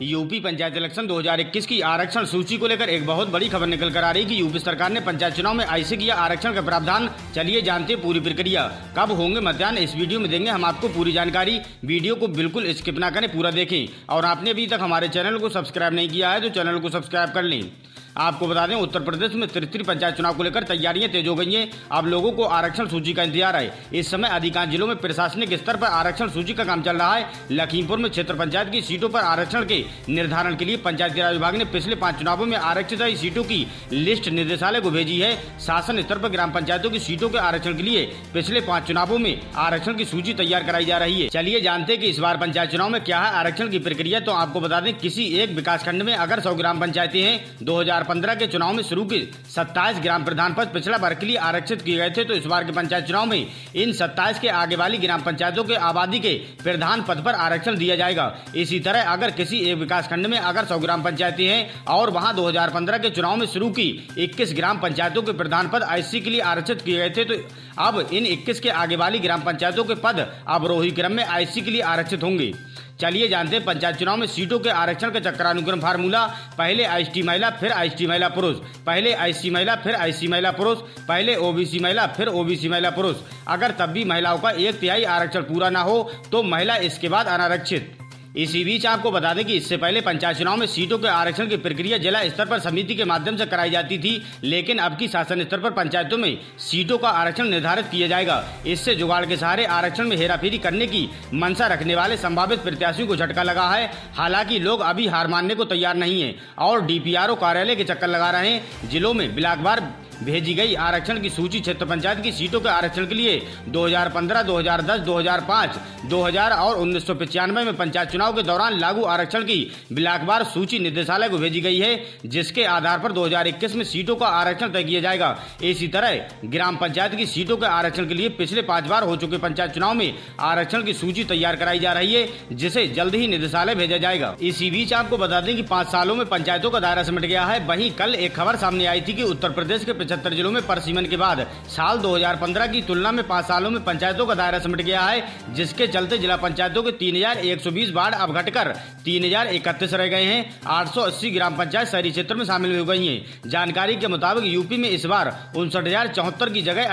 UP panchayat election 2021 की आरक्षण सूची को लेकर एक बहुत बड़ी खबर निकल कर आ रही है कि यूपी सरकार ने पंचायत चुनाव में ऐसे किया आरक्षण का प्रावधान। चलिए जानते हैं पूरी प्रक्रिया, कब होंगे मतदान, इस वीडियो में देंगे हम आपको पूरी जानकारी। वीडियो को बिल्कुल स्किप ना करें, पूरा देखें। और आपने अभी तक हमारे चैनल को सब्सक्राइब नहीं किया है तो चैनल को सब्सक्राइब कर लें। आपको बता दें, उत्तर प्रदेश में त्रिस्तरीय पंचायत चुनाव को लेकर तैयारियां तेज हो गई हैं। अब लोगों को आरक्षण सूची का इंतजार है। इस समय अधिकांश जिलों में प्रशासनिक स्तर पर आरक्षण सूची का काम चल रहा है। लखीमपुर में क्षेत्र पंचायत की सीटों पर आरक्षण के निर्धारण के लिए पंचायत राज विभाग ने पिछले 5 चुनावों में आरक्षित सीटों की लिस्ट निदेशालय को भेजी है। शासन स्तर पर ग्राम पंचायतों की सीटों के आरक्षण के लिए पिछले 5 चुनावों में आरक्षण की सूची तैयार कराई जा रही है। चलिए जानते हैं कि इस बार पंचायत चुनाव में क्या है आरक्षण की प्रक्रिया। तो आपको बता दें, किसी एक विकास खंड में अगर 100 ग्राम पंचायतें हैं, 2015 के चुनाव में शुरू के 27 ग्राम प्रधान पद पिछला वर्ग के लिए आरक्षित किए गए थे, तो इस बार के पंचायत चुनाव में इन 27 के आगे वाली ग्राम पंचायतों के आबादी के प्रधान पद पर आरक्षण दिया जाएगा। इसी तरह अगर किसी एक विकास खंड में अगर 100 ग्राम पंचायतें हैं और वहां 2015 के चुनाव में शुरू की 21 ग्राम पंचायतों के प्रधान पद एससी के लिए आरक्षित किए गए थे, तो अब इन 21 के आगे वाली ग्राम पंचायतों के पद अवरोही क्रम में एससी के लिए आरक्षित होंगे। चलिए जानते हैं पंचायत चुनाव में सीटों के आरक्षण का चक्रानुक्रम फार्मूला। पहले एसटी महिला, फिर एसटी महिला पुरुष, पहले एससी महिला, फिर एससी महिला पुरुष, पहले ओबीसी महिला, फिर ओबीसी महिला पुरुष। अगर तब भी महिलाओं का 1/3 आरक्षण पूरा ना हो तो महिला इसके बाद अनारक्षित। इसी बीच आपको बता दें कि इससे पहले पंचायत चुनाव में सीटों के आरक्षण की प्रक्रिया जिला स्तर पर समिति के माध्यम से कराई जाती थी, लेकिन अब की शासन स्तर पर पंचायतों में सीटों का आरक्षण निर्धारित किया जाएगा। इससे जुगाड़ के सहारे आरक्षण में हेराफेरी करने की मंशा रखने वाले संभावित प्रत्याशियों को झटका लगा है। हालांकि लोग अभी हार मानने को तैयार नहीं है और डीपीआरओ कार्यालय के चक्कर लगा रहे हैं। जिलों में ब्लॉकवार भेजी गई आरक्षण की सूची क्षेत्र पंचायत की सीटों के आरक्षण के लिए 2015, 2010, 2005, 2000 और 1995 में पंचायत चुनाव के दौरान लागू आरक्षण की ब्लॉकवार सूची निदेशालय को भेजी गई है, जिसके आधार पर 2021 में सीटों का आरक्षण तय किया जाएगा। इसी तरह ग्राम पंचायत की सीटों के आरक्षण के लिए पिछले 5 बार हो चुके पंचायत चुनाव में आरक्षण की सूची तैयार कराई जा रही है, जिसे जल्द ही निदेशालय भेजा जाएगा। इसी बीच आपको बता दें कि 5 सालों में पंचायतों का दायरा सिमट गया है। वहीं कल एक खबर सामने आई थी कि उत्तर प्रदेश के 75 जिलों में परसीमन के बाद साल 2015 की तुलना में 5 सालों में पंचायतों का दायरा सिमट गया है, जिसके चलते जिला पंचायतों के 3120 वार्ड अब घटकर 3031 रह गए हैं। 880 ग्राम पंचायत शहरी क्षेत्र में शामिल हो गई हैं। जानकारी के मुताबिक यूपी में इस बार 59,074 की जगह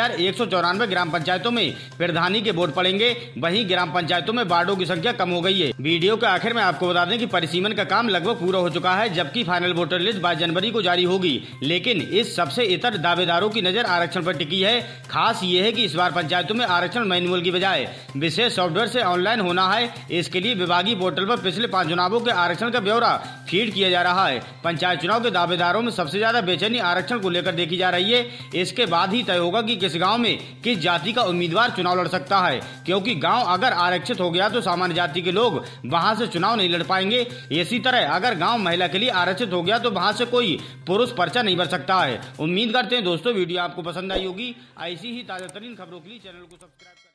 58,194 ग्राम पंचायतों में प्रधानी के वोट पड़ेंगे। वहीं ग्राम पंचायतों में वार्डों की संख्या कम हो गई है। वीडियो के आखिर में आपको बता दें कि परिसीमन का काम लगभग पूरा हो चुका है, जबकि फाइनल वोटर लिस्ट 22 जनवरी को जारी होगी। लेकिन इस सबसे इतर दावेदारों की नजर आरक्षण पर टिकी है। खास ये है कि इस बार पंचायतों में आरक्षण मैनुअल की बजाय विशेष सॉफ्टवेयर से ऑनलाइन होना है। इसके लिए विभागीय पोर्टल पर पिछले 5 चुनावों के आरक्षण का ब्यौरा फीड किया जा रहा है। पंचायत चुनाव के दावेदारों में सबसे ज्यादा बेचैनी आरक्षण को लेकर देखी जा रही है। इसके बाद ही तय होगा कि किस गाँव में किस जाति का उम्मीदवार चुनाव लड़ सकता है, क्योंकि गाँव अगर आरक्षित हो गया तो सामान्य जाति के लोग वहाँ से चुनाव नहीं लड़ पाएंगे। इसी तरह अगर गाँव महिला के लिए आरक्षित हो गया तो वहाँ से कोई पुरुष पर्चा नहीं भर सकता है। उम्मीद करते हैं दोस्तों वीडियो आपको पसंद आई होगी। ऐसी ही ताजा तरीन खबरों के लिए चैनल को सब्सक्राइब करें।